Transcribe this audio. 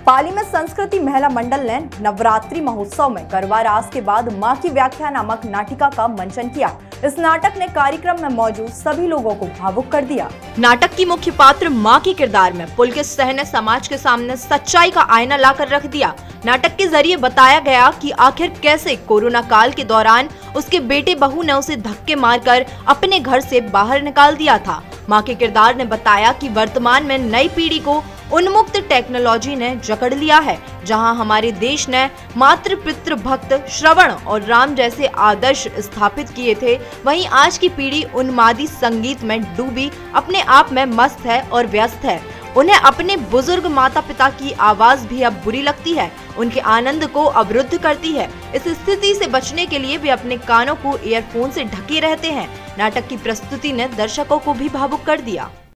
पाली में संस्कृति महिला मंडल ने नवरात्रि महोत्सव में गरबा रास के बाद मां की व्याख्या नामक नाटिका का मंचन किया। इस नाटक ने कार्यक्रम में मौजूद सभी लोगों को भावुक कर दिया। नाटक की मुख्य पात्र मां के किरदार में पुलकित सह ने समाज के सामने सच्चाई का आईना लाकर रख दिया। नाटक के जरिए बताया गया कि आखिर कैसे कोरोना काल के दौरान उसके बेटे बहू ने उसे धक्के मारकर अपने घर से बाहर निकाल दिया था। मां के किरदार ने बताया कि वर्तमान में नई पीढ़ी को उन्मुक्त टेक्नोलॉजी ने जकड़ लिया है। जहां हमारे देश ने मातृ पितृ भक्त श्रवण और राम जैसे आदर्श स्थापित किए थे, वहीं आज की पीढ़ी उन्मादी संगीत में डूबी अपने आप में मस्त है और व्यस्त है। उन्हें अपने बुजुर्ग माता पिता की आवाज भी अब बुरी लगती है, उनके आनंद को अवरुद्ध करती है। इस स्थिति से बचने के लिए वे अपने कानों को ईयरफोन से ढके रहते हैं। नाटक की प्रस्तुति ने दर्शकों को भी भावुक कर दिया।